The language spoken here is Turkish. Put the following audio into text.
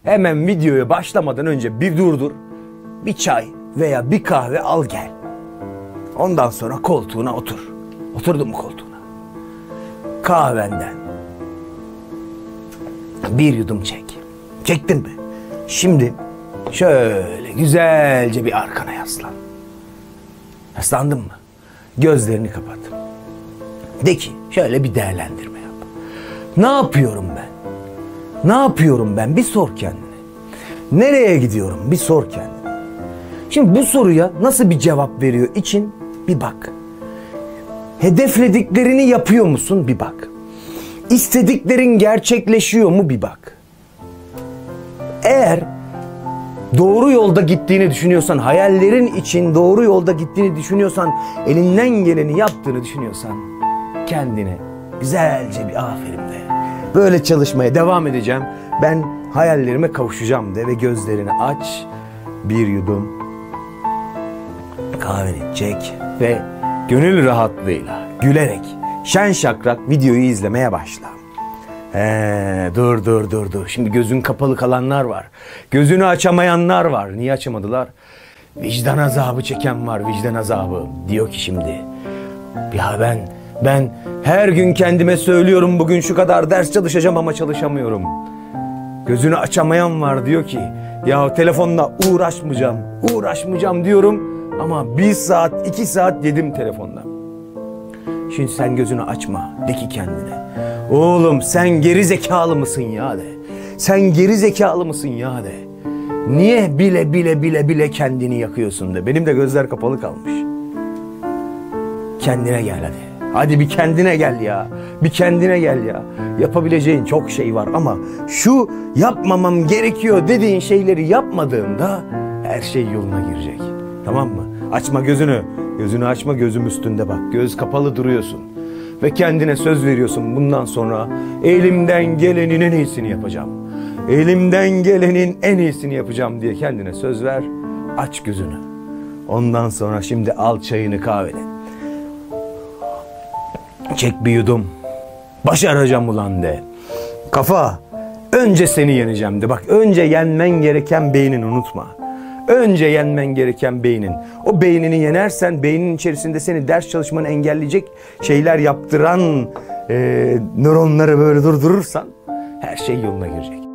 hemen videoya başlamadan önce bir durdur. Bir çay veya bir kahve al gel. Ondan sonra koltuğuna otur. Oturdun mu koltuğuna? Kahvenden bir yudum çek. Çektin mi? Şimdi şöyle güzelce bir arkana yaslan. Yaslandın mı? Gözlerini kapat. De ki şöyle bir değerlendirme yap. Ne yapıyorum ben? Ne yapıyorum ben? Bir sor kendine. Nereye gidiyorum? Bir sor kendine. Şimdi bu soruya nasıl bir cevap veriyor için bir bak. Hedeflediklerini yapıyor musun? Bir bak. İstediklerin gerçekleşiyor mu? Bir bak. Eğer doğru yolda gittiğini düşünüyorsan, hayallerin için doğru yolda gittiğini düşünüyorsan, elinden geleni yaptığını düşünüyorsan kendine güzelce bir aferin de. Böyle çalışmaya devam edeceğim. Ben hayallerime kavuşacağım de ve gözlerini aç. Bir yudum kahveni çek ve gönül rahatlığıyla, gülerek, şen şakrak videoyu izlemeye başla. Dur. Şimdi gözün kapalı kalanlar var. Gözünü açamayanlar var. Niye açamadılar? Vicdan azabı çeken var, vicdan azabı. Diyor ki şimdi, ya ben her gün kendime söylüyorum bugün şu kadar ders çalışacağım ama çalışamıyorum. Gözünü açamayan var, diyor ki ya telefonla uğraşmayacağım diyorum ama 1 saat 2 saat yedim telefonla. Şimdi sen gözünü açma, de ki kendine, oğlum sen geri zekalı mısın ya de. Sen geri zekalı mısın ya de. Niye bile kendini yakıyorsun de. Benim de gözler kapalı kalmış. Kendine gel hadi. Hadi bir kendine gel ya. Bir kendine gel ya. Yapabileceğin çok şey var ama şu yapmamam gerekiyor dediğin şeyleri yapmadığında her şey yoluna girecek. Tamam mı? Açma gözünü. Gözünü açma, gözüm üstünde bak. Göz kapalı duruyorsun. Ve kendine söz veriyorsun, bundan sonra elimden gelenin en iyisini yapacağım. Elimden gelenin en iyisini yapacağım diye kendine söz ver. Aç gözünü. Ondan sonra şimdi al çayını, kahveni. Çek bir yudum. Başaracağım ulan de. Kafa, önce seni yeneceğim de. Bak, önce yenmen gereken beynini unutma. Önce yenmen gereken beynin. O beynini yenersen, beynin içerisinde seni ders çalışmanı engelleyecek şeyler yaptıran nöronları böyle durdurursan her şey yoluna girecek.